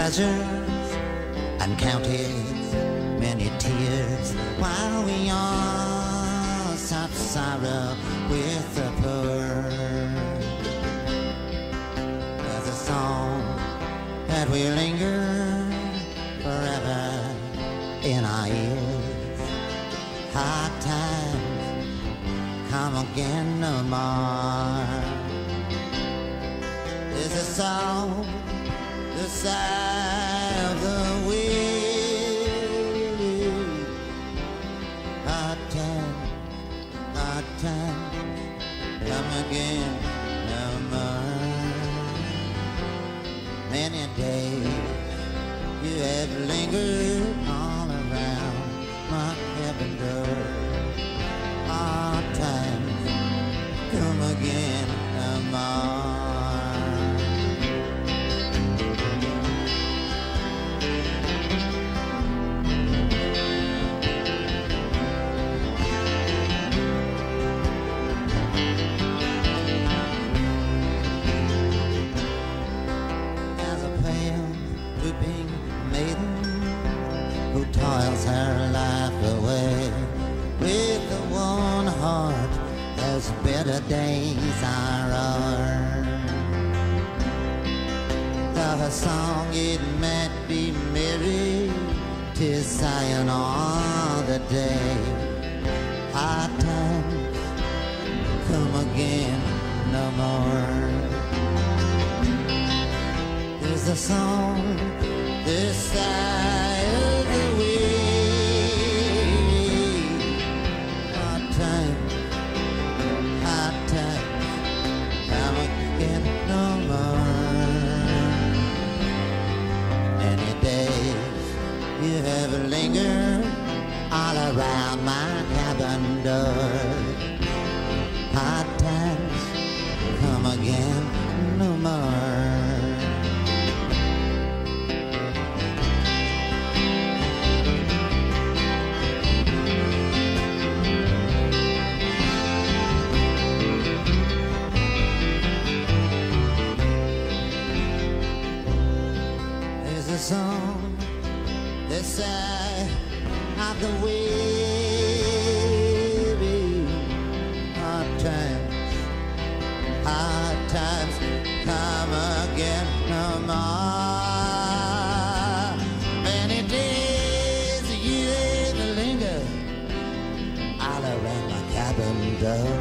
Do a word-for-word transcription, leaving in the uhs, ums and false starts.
pleasures and counted many tears while we all sat sorrow with the poor. There's a song that will linger forever in our ears. Hard times come again no more. There's a song, the sigh of the wind. Hard times, hard times come again no more. Many days you have lingered all around my cabin door. Hard times come again no more. Drooping maiden who toils her life away with a worn heart as better days are o'er. Though her song it might be merry, 'tis sighing all the day. Hard times come again no more. There's a song, this side of the wind. Hard times, hard times, come again no more. Many days you have lingered all around my cabin door. Hard times come again no more. The song, the sigh of the weary. Hard times, hard times come again no more. Many days you have lingered all around my cabin door.